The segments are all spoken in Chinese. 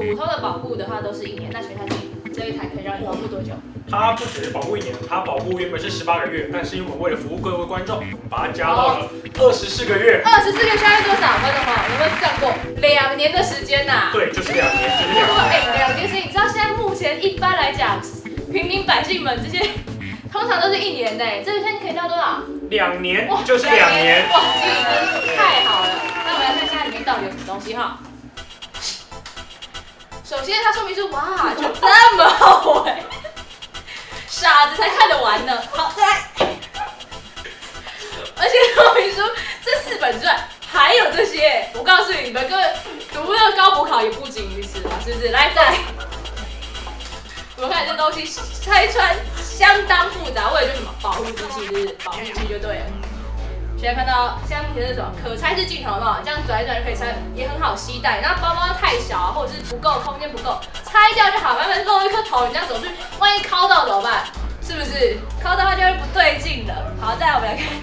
普通的保护的话都是1年，那请问这一台可以让你保护多久？ 它不只是保护1年，它保护原本是18个月，但是因为我们为了服务各位观众，把它加到了24个月。 24个月相当于多少？观众朋友，有没有算过？2年的时间呐？ 对，就是2年，就是2年。 2年时间，你知道现在目前一般来讲，平民百姓们这些通常都是1年的，这个现在可以到多少 ？2年，就是2年。 哇，经理真是太好了。那我们来看一下里面到底有什么东西哈。首先，它说明书，哇，就这么厚哎，傻子才看得完呢。好，再来。而且说明书这4本之外还有这些，我告诉你们，各位读那个高补考也不仅于此嘛，是不是？来，再来。我们看这东西拆穿相当复杂，为了就是什么保护机器，就是保护器就对了。现在看到现在目前是什么可拆式镜头嘛，这样转一转就可以拆，也很好携带。那包包太小或者是不够空间不够，拆掉就好，慢慢露一颗头，你这样走出去，万一敲到怎么办？是不是？敲到它就会不对劲了。好，再来我们来看。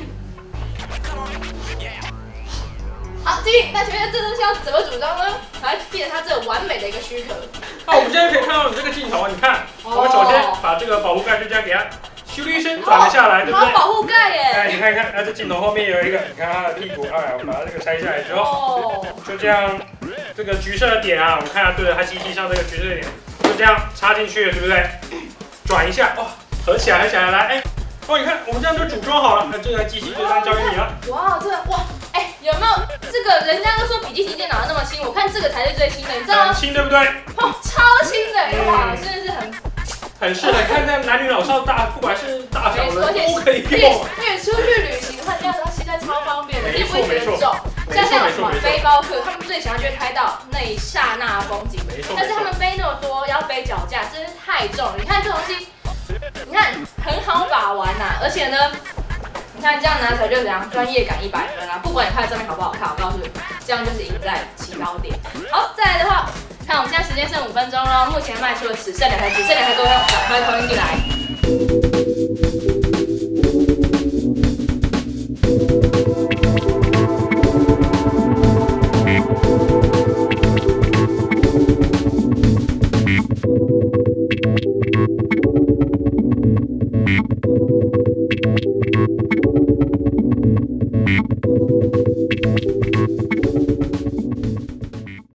好，经理，那请问这东西要怎么组装呢？来变成它这个完美的一个躯壳。 那我们现在可以看到你这个镜头，你看，我们首先把这个保护盖就这样给它咻的一声转了下来，对不对？ 好，保护盖耶。 哎，你看一看，这镜头后面有一个，你看它的屁股，哎，我们把它这个拆下来之后，就这样，这个橘色的点啊，我们看它对着它机器上这个橘色的点，就这样插进去了，对不对？转一下，哇，合起来，合起来，来，哎，哦，你看我们这样就组装好了，那这台机器就这样交给你了。 哇，这哇，哎，有没有这个？人家都说笔记型电脑那么轻，我看这个才是最轻的，你知道吗？ 很轻，对不对？ 哦，超轻的，哇，真的是很适合看在男女老少大，不管是大小人都可以用。 因为出去旅行的话，这样子它携带超方便的，也不会觉得重。像什么背包客，他们最喜欢就是拍到那一刹那风景。但是他们背那么多，要背脚架，真是太重了。你看这东西，你看很好把玩呐，而且呢，你看这样拿起来就怎样，专业感100分啊！不管你拍的照片好不好看，我告诉你，这样就是赢在起跑点。好，再来的话。看，我们现在时间剩5分钟了，目前卖出了只剩2台，各位赶快投进进来。